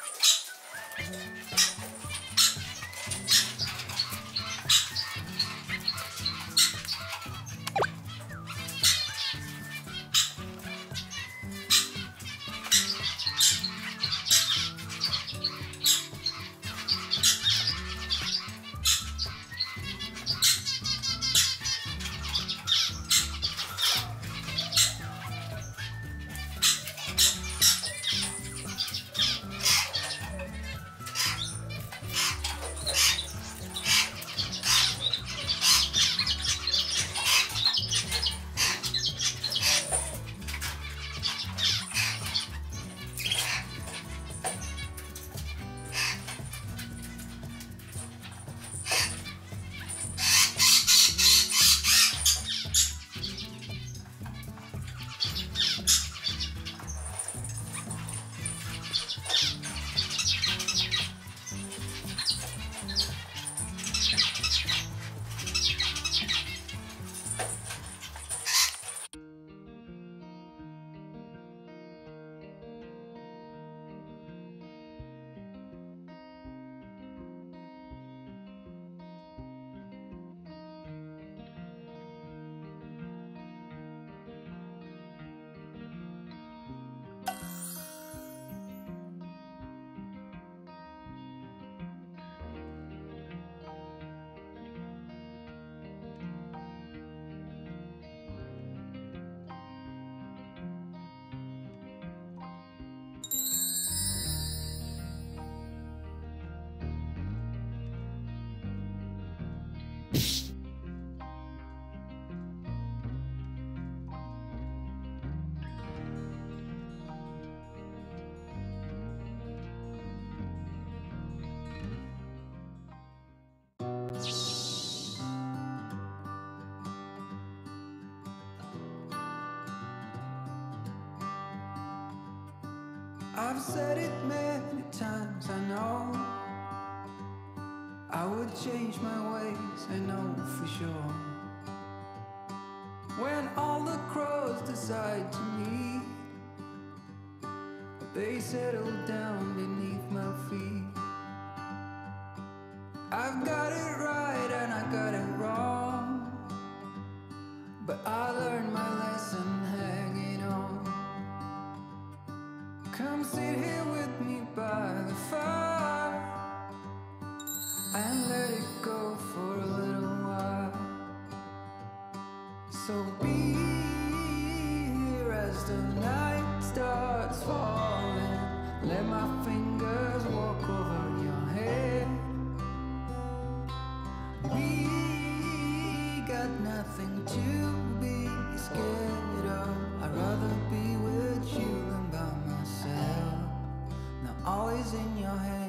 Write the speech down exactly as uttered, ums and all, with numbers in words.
I've said it many times, I know I would change my ways, I know for sure. When all the crows decide to meet, they settle down beneath my feet. I've got it right and I got it wrong, but I learned my lesson hanging on. Come sit here with me by the fire and let it go for a little while. So be here as the night starts falling. Let my fingers walk over your head. We got nothing to be scared of. I'd rather be with you than by myself. Now all is in your head.